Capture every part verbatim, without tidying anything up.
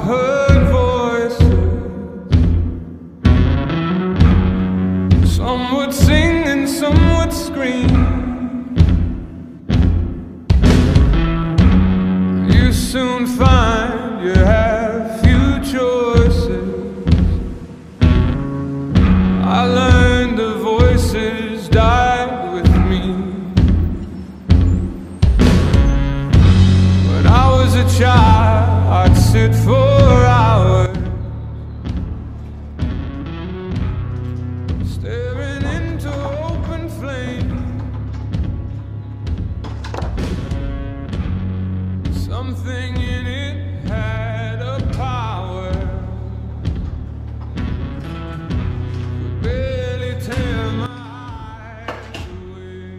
heard voices. Some would sing and some would scream. You soon find you have few choices. I learned the voices died with me. When I was a child, I'd sit for hours staring into open flame. Something in it had a power, could barely tear my eyes away.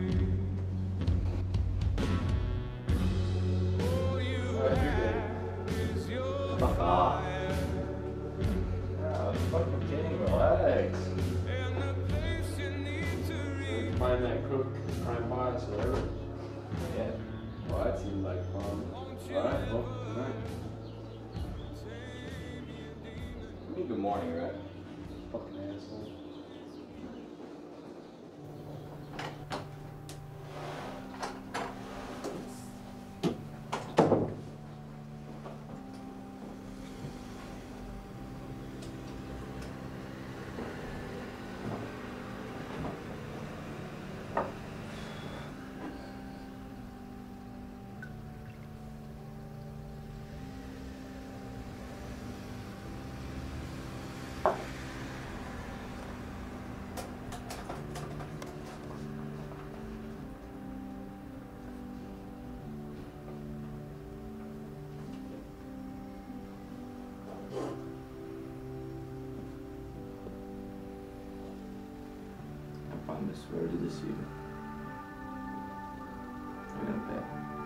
All you have is your Fuck off. fire, Yeah, fucking kidding, relax. and the place you need to reach. Find that crook crime boss or whatever. Yeah. Well, that seems like fun. Alright, well, good night. I mean, good morning, right? Fucking asshole. I swear to this you. You're gonna pay.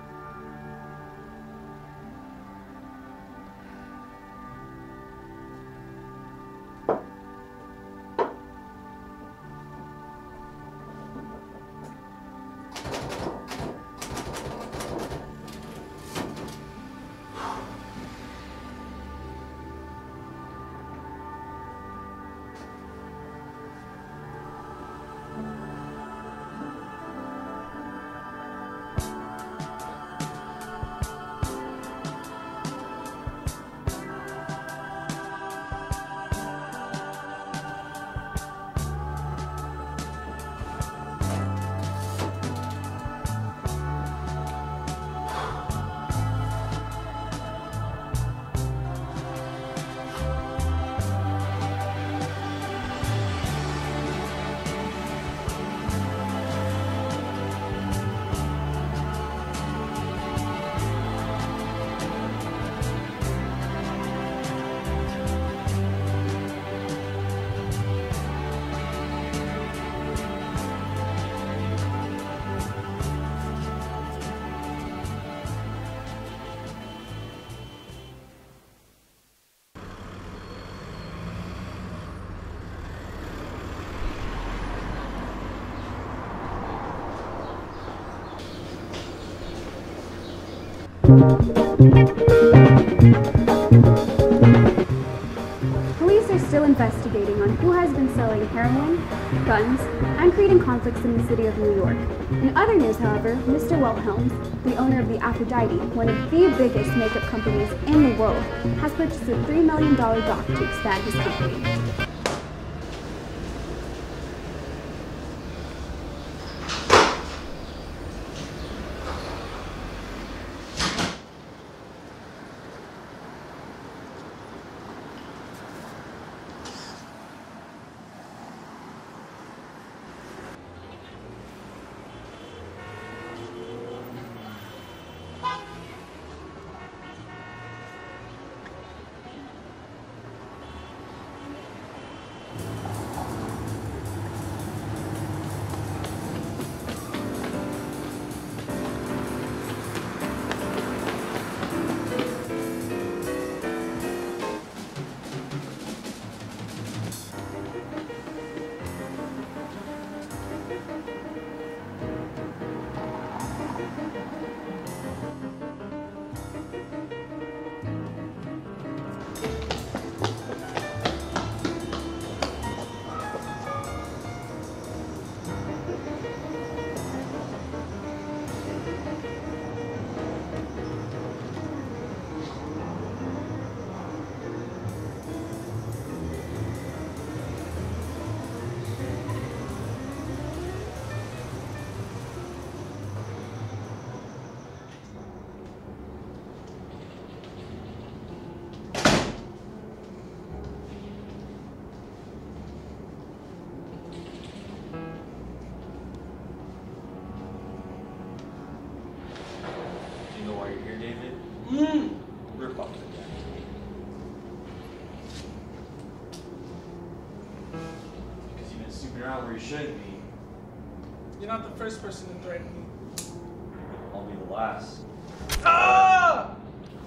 Police are still investigating on who has been selling heroin, guns, and creating conflicts in the city of New York. In other news, however, Mister Wilhelms, the owner of the Aphrodite, one of the biggest makeup companies in the world, has purchased a three million dollar dock to expand his company. why you're here, David? Mm. Rip off the guy. Because you've been snooping around where you shouldn't be. You're not the first person to threaten me. I'll be the last. Ah!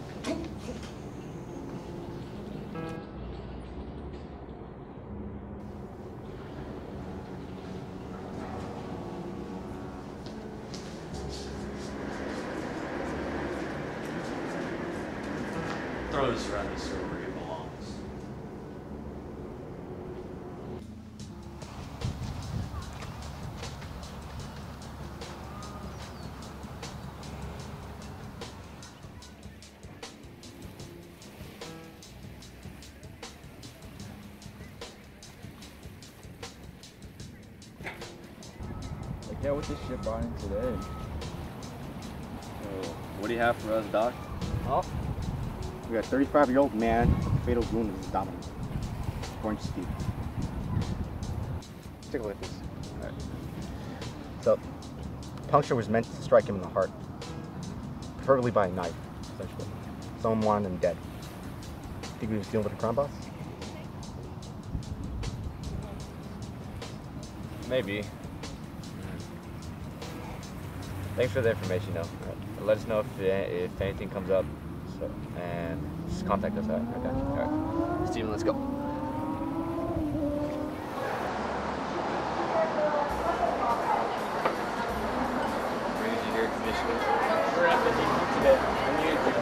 Throw this around this store where it belongs. Like, yeah, what this shit brought in today? So, what do you have for us, Doc? Oh, we got a thirty-five-year-old man with a fatal wound in his abdomen. Orange Steve. Take a look at this. All right. So, puncture was meant to strike him in the heart, preferably by a knife, essentially. Someone wanted him dead. Think he was dealing with a crime boss? Maybe. Thanks for the information, though. Right. Let us know if if anything comes up, so, and just contact us. All right. Okay. All right. Steven, let's go. Brings you here, Commissioner. We're at the D C today. I'm here to.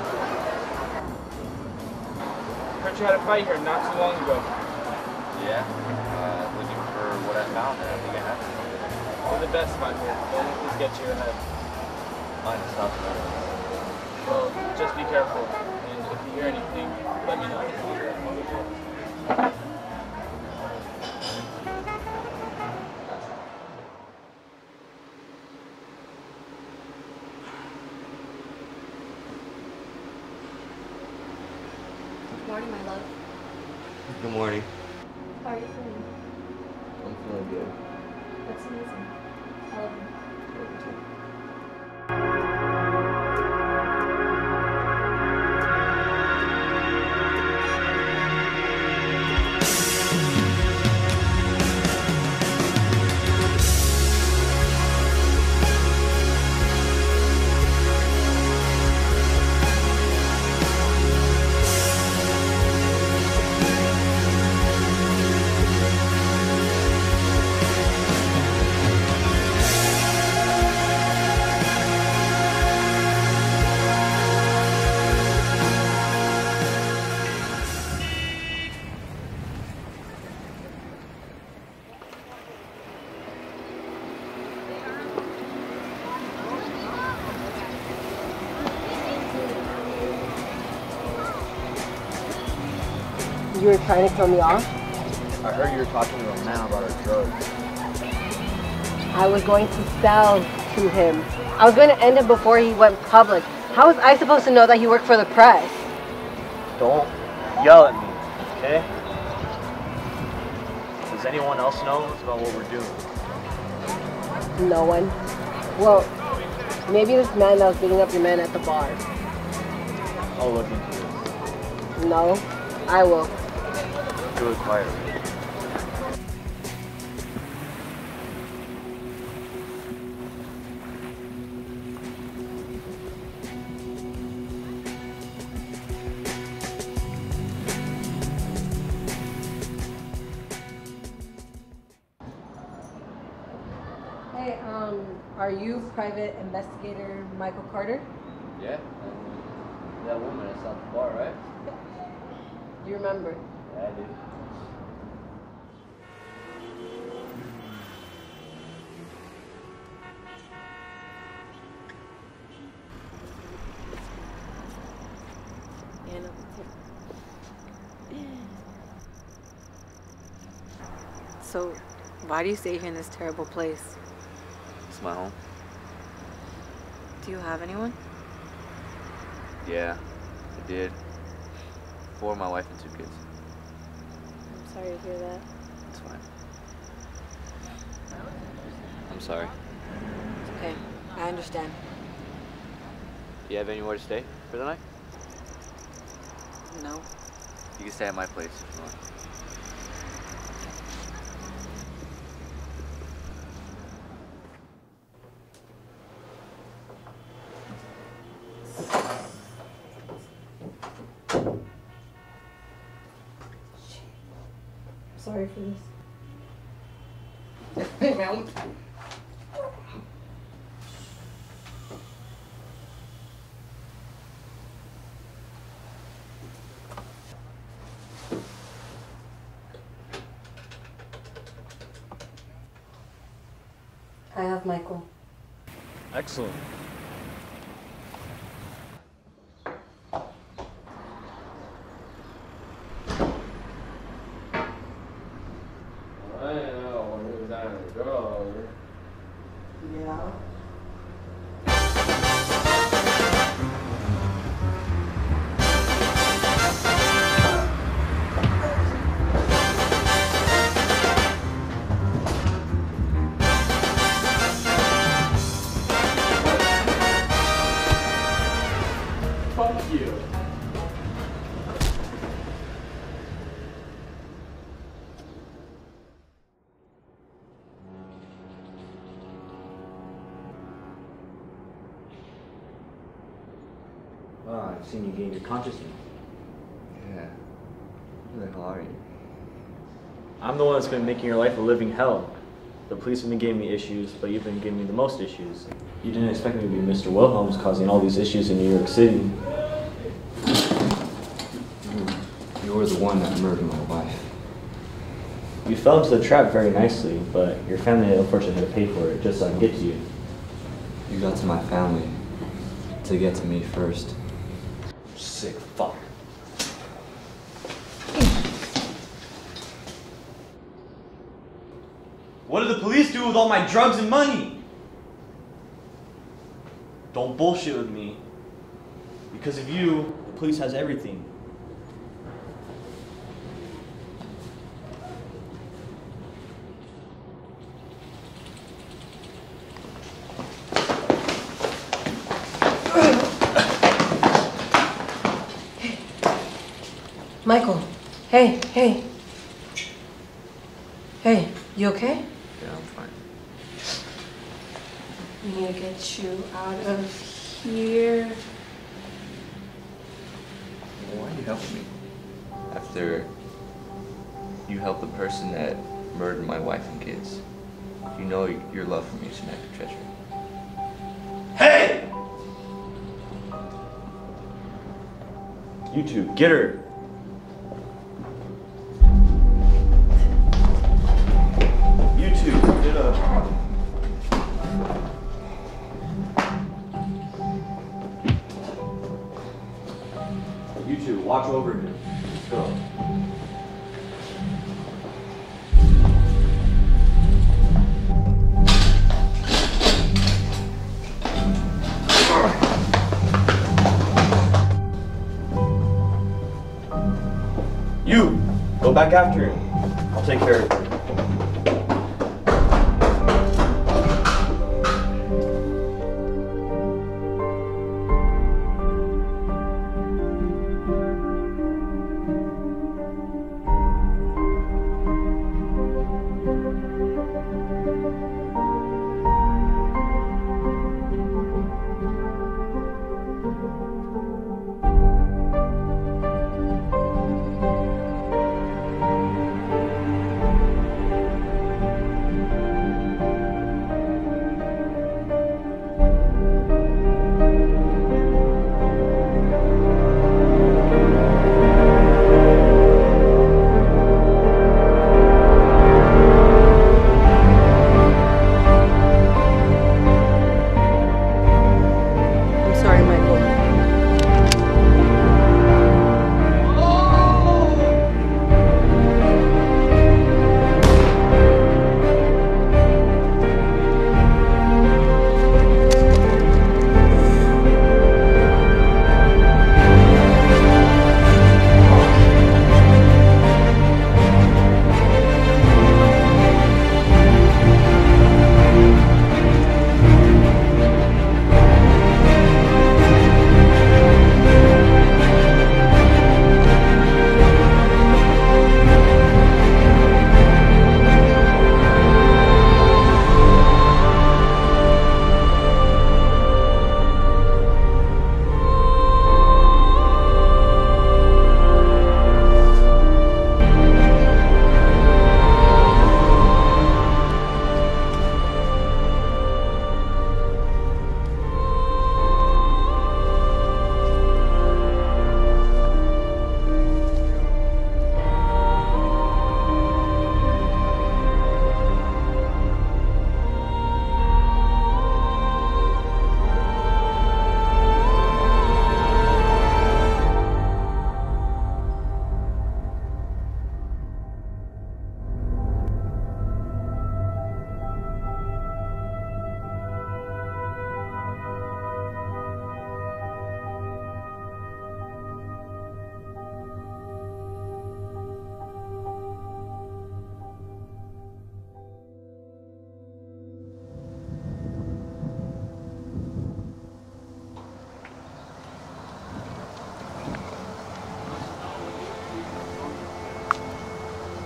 Heard you had a fight here not too long ago. Yeah. Uh, looking for what I found, and I think I have it. You're the best fight here. Don't let this get you ahead. Mine is not the Well, just be careful. And if you hear anything, let me know. Good morning, my love. Good morning. How are you feeling? I'm feeling good. That's amazing. I love you. You were trying to kill me off? I heard you were talking to a man about our drugs. I was going to sell to him. I was going to end him before he went public. How was I supposed to know that he worked for the press? Don't yell at me, okay? Does anyone else know about what we're doing? No one. Well, maybe this man that was beating up your man at the bar. I'll look into this. No, I will. Do it quietly. Hey, um, are you private investigator Michael Carter? Yeah. Um, that woman is at the bar, right? You remember? Yeah, I do. So, why do you stay here in this terrible place? Well, do you have anyone? Yeah, I did. For my wife and two kids. I'm sorry to hear that. It's fine. I'm sorry. It's okay. I understand. Do you have anywhere to stay for the night? No. You can stay at my place if you want. Sorry for this. Hey, man. I have Michael. Excellent. I know when he was out of the girl. Yeah. Fuck you. Well, I've seen you gain your consciousness. Yeah. Who the hell are you? I'm the one that's been making your life a living hell. The police have been giving me issues, but you've been giving me the most issues. You didn't expect me to be Mister Wilhelm's causing all these issues in New York City. You were the one that murdered my wife. You fell into the trap very nicely, but your family unfortunately had to pay for it just so I can get to you. You got to my family to get to me first. Sick fuck. What did the police do with all my drugs and money? Don't bullshit with me. Because of you, the police has everything. Michael. Hey, hey. Hey, you okay? Yeah, I'm fine. We need to get you out of here. Why are you helping me? After you helped the person that murdered my wife and kids. You know your love for me is an act of treachery. Hey! You two, get her! You two, get up. You two, watch over him. Let's go. You, go back after him. I'll take care of him.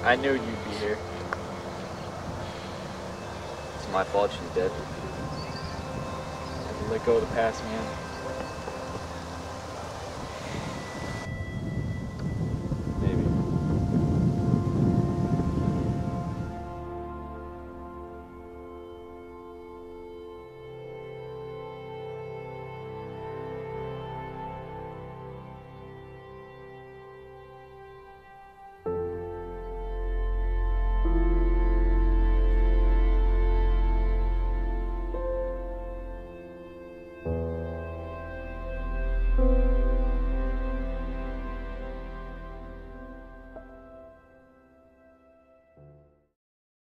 I knew you'd be here. It's my fault she's dead. I had to let go of the past, man.